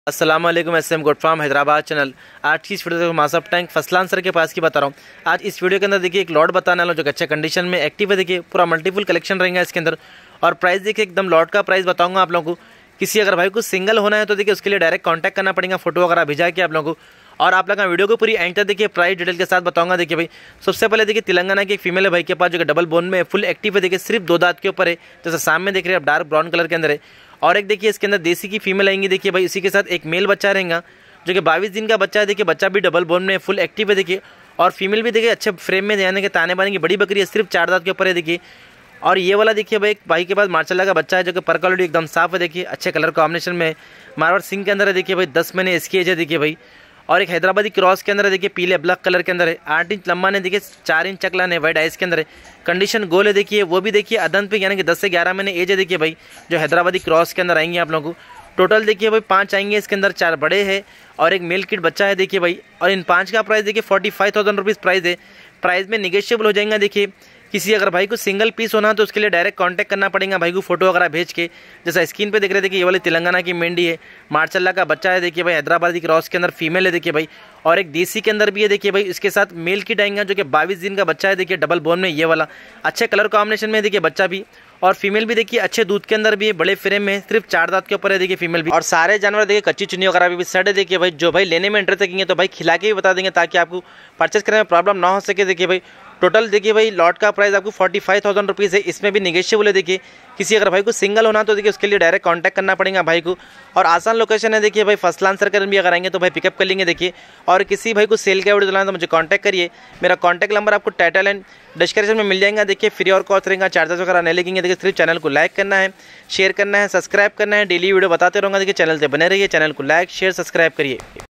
अस्सलाम वालेकुम। SM goat farm Hyderabad channel. आज की इस वीडियो में मासअप टैंक फसलान सर के पास की बता रहा हूँ। आज इस वीडियो के अंदर देखिए एक लॉट बताने वाला जो कि अच्छे कंडीशन में एक्टिव है। देखिए पूरा मल्टीपल कलेक्शन रहेगा इसके अंदर। और प्राइस देखिए एकदम लॉट का प्राइस बताऊंगा आप लोगों को। किसी अगर भाई को सिंगल होना है तो देखिए उसके लिए डायरेक्ट कॉन्टैक्ट करना पड़ेगा, फोटो वगैरह भिजा के आप लोगों को। और आप लोग वीडियो को पूरी एंड तक देखिए, प्राइस डिटेल के साथ बताऊंगा। देखिए भाई सबसे पहले देखिए तेलंगाना की एक फीमेल है भाई के पास जो कि डबल बोन में फुल एक्टिव है। देखिए सिर्फ 2 दांत के ऊपर है, जैसे सामने देख रहे हैं आप, डार्क ब्राउन कलर के अंदर है। और एक देखिए इसके अंदर देसी की फीमेल आएंगी। देखिए भाई इसी के साथ एक मेल बच्चा रहेगा जो कि 22 दिन का बच्चा है। देखिए बच्चा भी डबल बोन में फुल एक्टिव है। देखिए और फीमेल भी देखिए अच्छे फ्रेम में, यानी कि ताने बाने की बड़ी बकरी है, सिर्फ 4 दांत के ऊपर है। देखिए और ये वाला देखिए भाई एक भाई के पास मार्शल का बच्चा है जो कि पर क्वालिटी एकदम साफ है। देखिए अच्छे कलर कॉम्बिनेशन में मारवाड़ सिंह के अंदर है। देखिए भाई 10 महीने इसकी एज है। देखिए भाई और एक हैदराबादी क्रॉस के अंदर है। देखिए पीले ब्लैक कलर के अंदर है। 8 इंच लंबा ने, देखिए 4 इंच चकला ने, वाइट आइस के अंदर है। कंडीशन गोल है। देखिए वो भी देखिए अदंत पे, यानी कि 10 से 11 महीने एज है। देखिए भाई जो हैदराबादी क्रॉस के अंदर आएंगे आप लोगों को। टोटल देखिए भाई 5 आएंगे इसके अंदर, 4 बड़े हैं और एक मेल किट बच्चा है। देखिए भाई और इन 5 का प्राइस देखिए 45,000 रुपीज़ प्राइस है। प्राइस में निगेशियबल हो जाएगा। देखिए किसी अगर भाई को सिंगल पीस होना तो उसके लिए डायरेक्ट कांटेक्ट करना पड़ेगा भाई को, फोटो वगैरह भेज के। जैसा स्क्रीन पे देख रहे, देखिए ये वाली तेलंगाना की मेंढी है, मार्शल का बच्चा है। देखिए भाई हैदराबादी क्रॉस के अंदर फीमेल है। देखिए भाई और एक देसी के अंदर भी है। देखिए भाई इसके साथ मेल किट आएगा जो कि 22 दिन का बच्चा है। देखिए डबल बोन में ये वाला अच्छे कलर कॉम्बिनेशन में। देखिए बच्चा भी और फीमेल भी देखिए अच्छे दूध के अंदर भी है, बड़े फ्रेम में, सिर्फ 4 दांत के ऊपर है। देखिए फीमेल भी। और सारे जानवर देखिए कच्ची चुन्नी वगैरह भी सेट है। देखिए भाई जो भाई लेने में इंटरेस्ट रखेंगे तो भाई खिला के भी बता देंगे ताकि आपको परचेस करने में प्रॉब्लम ना हो सके। देखिए भाई टोटल देखिए भाई लॉट का प्राइस आपको 45,000 रुपीज़ है। इसमें भी निगेशियबल है। देखिए किसी अगर भाई को सिंगल होना तो देखिए उसके लिए डायरेक्ट कांटेक्ट करना पड़ेगा भाई को। और आसान लोकेशन है। देखिए भाई फसलान सर्कल भी अगर आएंगे तो भाई पिकअप कर लेंगे। देखिए और किसी भाई को सेल का वीडियो दिलाना तो मुझे कांटेक्ट करिए। मेरा कांटेक्ट नंबर आपको टाइटल एंड डिस्क्रिप्शन में मिल जाएगा। देखिए फ्री और कॉस्ट रहेगा, चार्जेस वगैरह नहीं लगेंगे। देखिए सिर्फ चैनल को लाइक करना है, शेयर करना है, सब्सक्राइब करना है। डेली वीडियो बताते रहूँगा। देखिए चैनल से बने रहिए, चैनल को लाइक शेयर सब्सक्राइब करिए।